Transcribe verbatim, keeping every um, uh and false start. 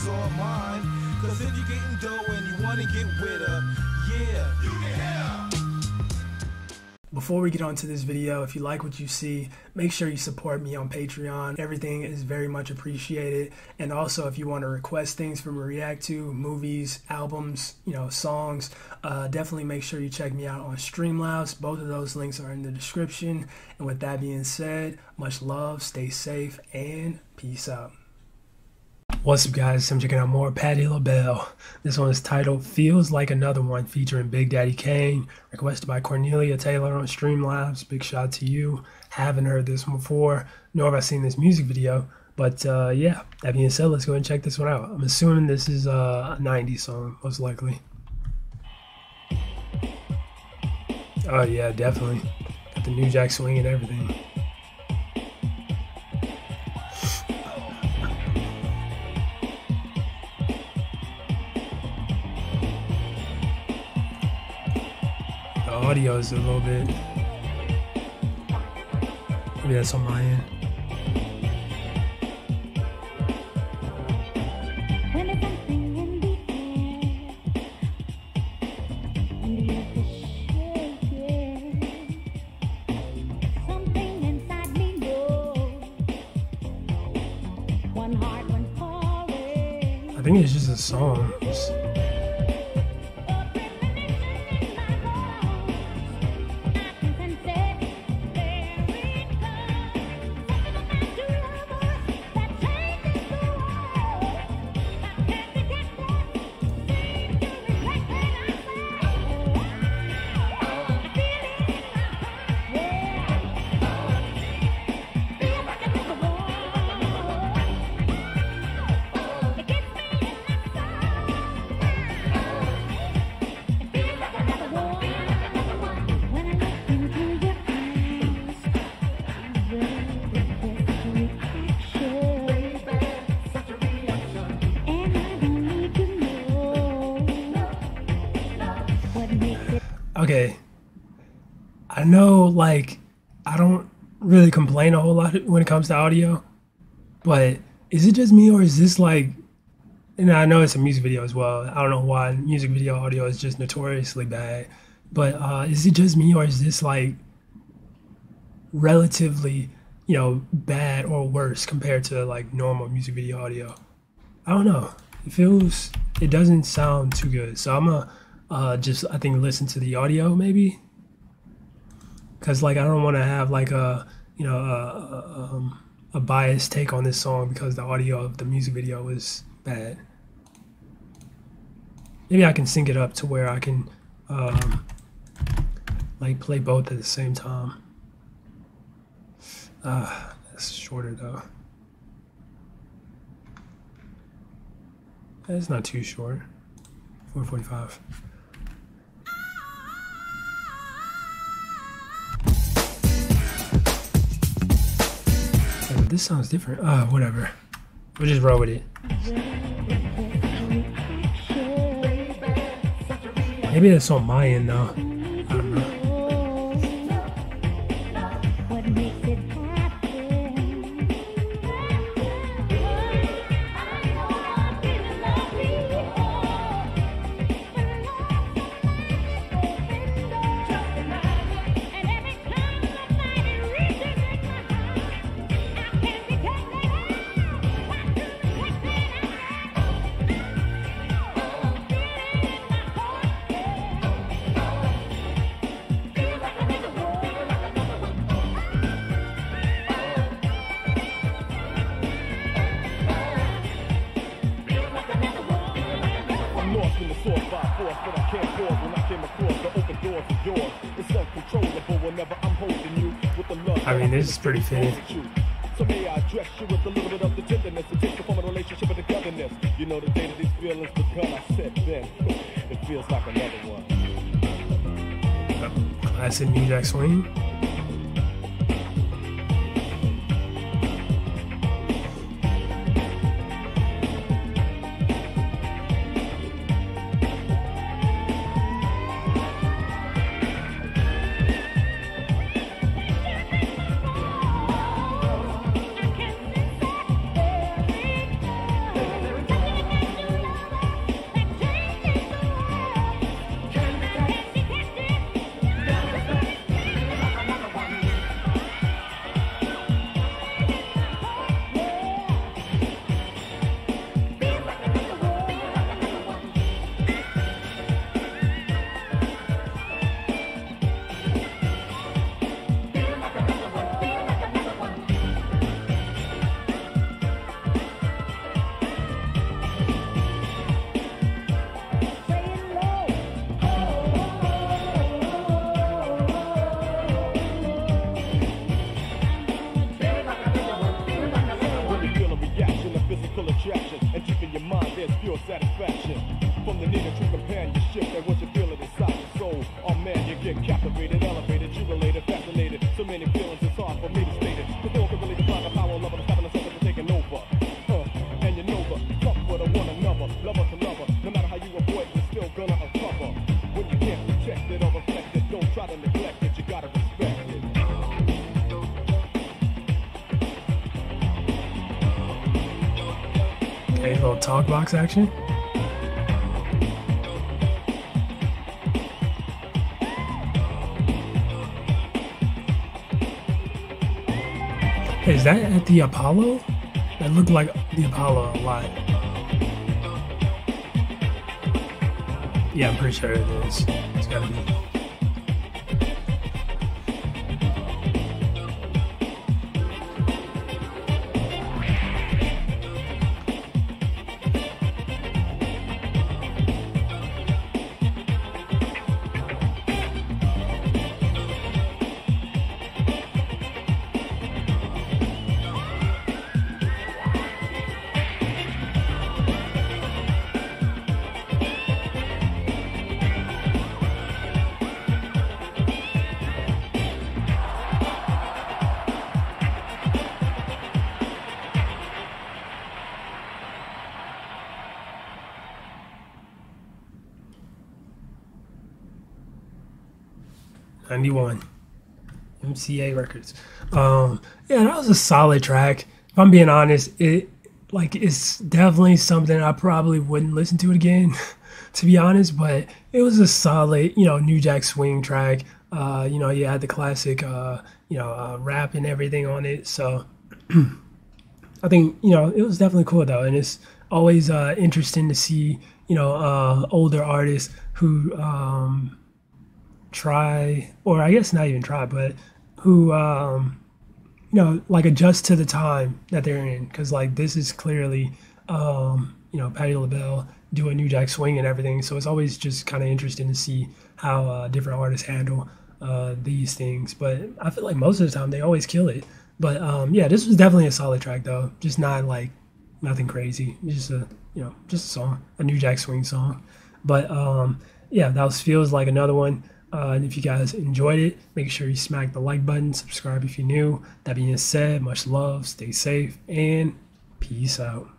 or mine. Cause if you're getting dough and you wanna get with her, yeah, you can have. Before we get on to this video, if you like what you see, make sure you support me on Patreon. Everything is very much appreciated. And also, if you want to request things for me to react to, movies, albums, you know, songs, uh, definitely make sure you check me out on Streamlabs. Both of those links are in the description. And with that being said, much love, stay safe, and peace out. What's up, guys? I'm checking out more Patti LaBelle. This one is titled Feels Like Another One, featuring Big Daddy Kane, requested by Cornelia Taylor on Streamlabs. Big shout out to you. Haven't heard this one before, nor have I seen this music video, but uh, yeah, that being said, let's go ahead and check this one out. I'm assuming this is uh, a nineties song, most likely. Oh yeah, definitely. Got the New Jack Swing and everything. The audio is a little bit, maybe that's on my end. I think it's just a song. It's okay, I know, like, I don't really complain a whole lot when it comes to audio, but is it just me, or is this like, and I know it's a music video as well. I don't know why music video audio is just notoriously bad, but uh, is it just me, or is this like relatively, you know, bad or worse compared to like normal music video audio? I don't know. It feels, it doesn't sound too good. So I'm gonna uh, just, I think, listen to the audio maybe. Cause like, I don't want to have like a, you know, a, a, um, a biased take on this song because the audio of the music video is bad. Maybe I can sync it up to where I can um, like play both at the same time. Uh, that's shorter though. It's not too short. four forty-five. Yeah, but this sounds different. Uh, whatever. We'll just roll with it. Maybe that's on my end though. I don't know. I mean, this is pretty fitting. So may I address you with a little bit of the tenderness to take you from a relationship with togetherness. You know the day that these feelings begun, I said then, it feels like another one. Classic New Jack Swing. need a true companionship and what you feel inside your soul. Oh man, you get captivated, elevated, jubilated, fascinated. So many feelings, it's hard for me to state it. The thought can really define the power of love and stopping the second to taking over. Uh, and you know the comfort of one another, lover to lover. No matter how you avoid, we're still gonna uncover. When you can't protect it or reflect it, don't try to neglect it. You gotta respect it. Okay, a little talk box action. Hey, is that at the Apollo? That looked like the Apollo a lot. Yeah, I'm pretty sure it is. It's gotta be. ninety-one M C A Records. Um, yeah, that was a solid track. If I'm being honest, it like it's definitely something I probably wouldn't listen to it again, to be honest. But it was a solid, you know, New Jack Swing track. Uh, you know, you had the classic, uh, you know, uh, rap and everything on it. So I think, you know, it was definitely cool though, and it's always uh, interesting to see, you know, uh, older artists who. Um, try, or I guess not even try, but who, um, you know, like adjust to the time that they're in. Because like this is clearly, um, you know, Patti LaBelle doing New Jack Swing and everything. So it's always just kind of interesting to see how uh, different artists handle uh, these things. But I feel like most of the time they always kill it. But um, yeah, this was definitely a solid track though. Just not like nothing crazy. Just a, you know, just a song, a New Jack Swing song. But um, yeah, that was, feels like another one. Uh, and if you guys enjoyed it, make sure you smack the like button, subscribe if you're new. That being said, much love, stay safe, and peace out.